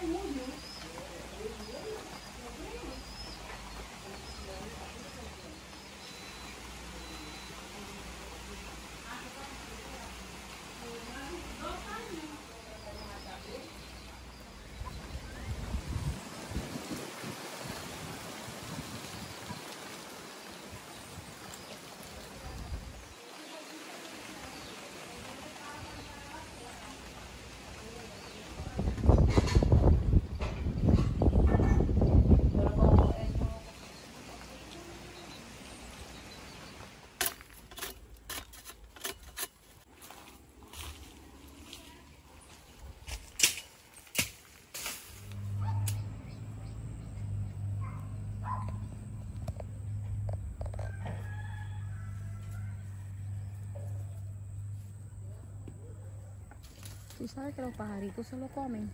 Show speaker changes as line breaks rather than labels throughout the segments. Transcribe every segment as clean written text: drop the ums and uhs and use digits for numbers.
Tú sabes que los pajaritos se lo comen.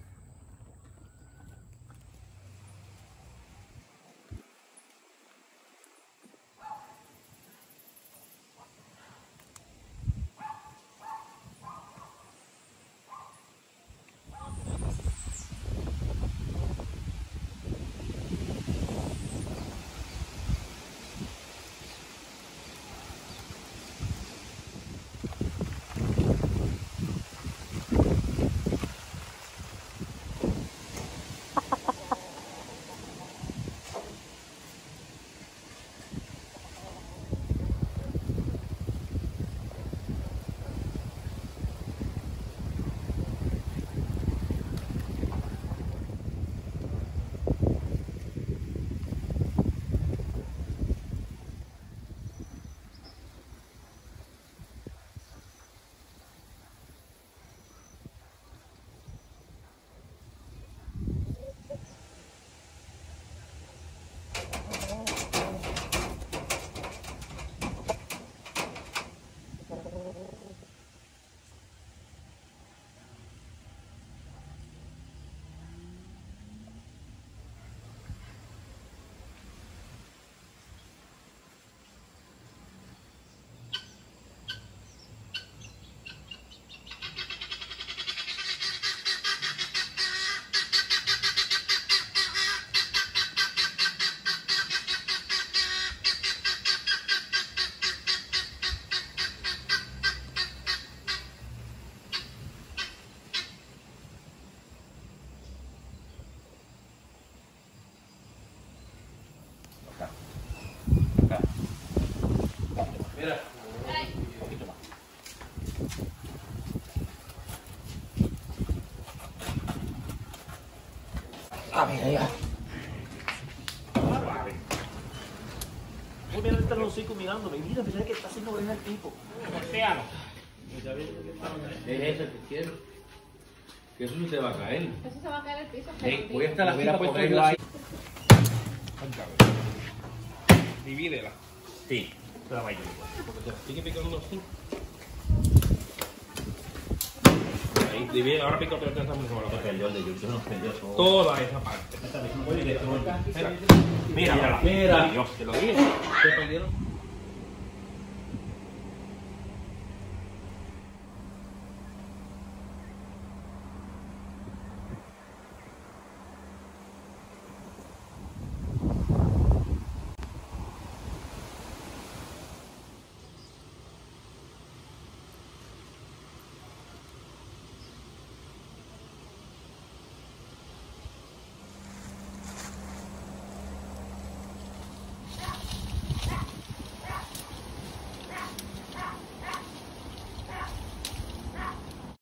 Mira, un poquito más. A ver, ya.
Mira el taloncito mirándome. Mira, pensé que está haciendo bien el tipo. Voltealo.
Es eso que quiero. Que eso se te va a caer.
Eso se va a caer al piso.
Voy a estar la
Hubiera
fila
puesto
porque
yo ahí.
Divídela.
Sí, pero vaya. Porque te la sigue picando así. Ahí, divide. Ahora pica otra vez esa misma. Toda esa parte. Mira, mira, Dios, te lo dije. Se perdieron.